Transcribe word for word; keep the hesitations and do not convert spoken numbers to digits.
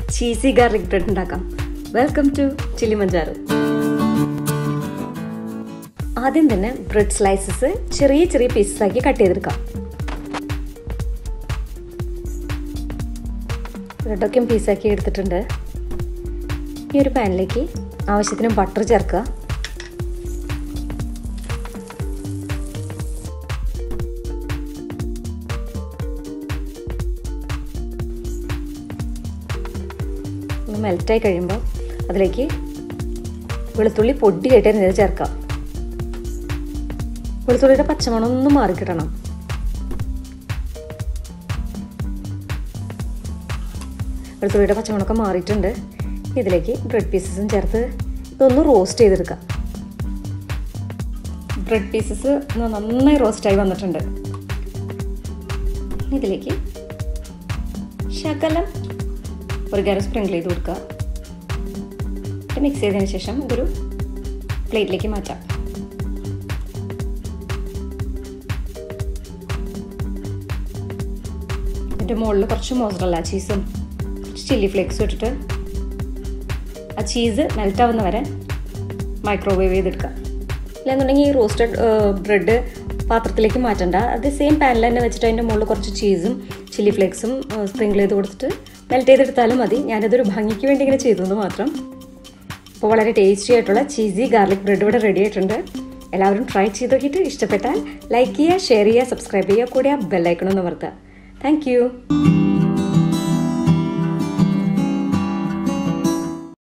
cheesy garlic bread ഉണ്ടാക്കാം. Welcome to Chilli Manjaro. ആദ്യം തന്നെ ബ്രെഡ് സ്ലൈസസ് ചെറിയ ചെറിയ പീസസ് ആക്കി കട്ട് ചെയ്തെടുക്കാം. ബ്രെഡൊക്കെ പീസാക്കി എടുത്തിട്ടുണ്ട്. ഈ ഒരു പാനിലേക്ക് ആവശ്യത്തിന് ബട്ടർ ചേർക്കുക. ഒന്ന് മെൽറ്റായി കഴിയുമ്പോൾ അതിലേക്ക് വെളുത്തുള്ളി പൊടിയായിട്ട് അരിഞ്ഞത് ചേർക്കാം. വെളുത്തുള്ളിയുടെ പച്ചമണം ഒന്ന് മാറിക്കിട്ടണം. വെളുത്തുള്ളിയുടെ പച്ചമണമൊക്കെ മാറിയിട്ടുണ്ട്. ഇതിലേക്ക് ബ്രെഡ് പീസസും ചേർത്ത് ഇതൊന്ന് റോസ്റ്റ് ചെയ്തെടുക്കാം. ബ്രെഡ് പീസസ് നന്നായി റോസ്റ്റായി വന്നിട്ടുണ്ട്. ഇതിലേക്ക് ശകലം ഒരു ഗരം സ്പ്രിങ്കിൾ ചെയ്ത് കൊടുക്കുക. മിക്സ് ചെയ്തതിന് ശേഷം ഇതൊരു പ്ലേറ്റിലേക്ക് മാറ്റാം. ഇതിൻ്റെ മുകളിൽ കുറച്ച് മോസറല്ല ചീസും കുറച്ച് ചില്ലി ഫ്ലേക്സും ഇട്ടിട്ട് ആ ചീസ് മെൽറ്റാവുന്ന വരെ മൈക്രോവേവ് ചെയ്തെടുക്കുക. ഇല്ലെന്നുണ്ടെങ്കിൽ ഈ റോസ്റ്റഡ് ബ്രെഡ് പാത്രത്തിലേക്ക് മാറ്റണ്ട. അത് സെയിം പാനിൽ തന്നെ വെച്ചിട്ട് അതിൻ്റെ മുകളിൽ കുറച്ച് ചീസും ചില്ലി ഫ്ലേക്സും സ്പ്രിങ്കിൾ ചെയ്ത് കൊടുത്തിട്ട് മെൽറ്റ് ചെയ്തെടുത്താലും മതി. ഞാനതൊരു ഭംഗിക്ക് വേണ്ടി ഇങ്ങനെ ചെയ്തതെന്ന് മാത്രം. അപ്പോൾ വളരെ ടേസ്റ്റി ആയിട്ടുള്ള ചീസി ഗാർലിക് ബ്രെഡ് ഇവിടെ റെഡി ആയിട്ടുണ്ട്. എല്ലാവരും ട്രൈ ചെയ്ത് നോക്കിയിട്ട് ഇഷ്ടപ്പെട്ടാൽ ലൈക്ക് ചെയ്യുക, ഷെയർ ചെയ്യുക, സബ്സ്ക്രൈബ് ചെയ്യുക, കൂടെ ആ ബെല്ലൈക്കൺ ഒന്ന് അമർത്തുക. Thank U.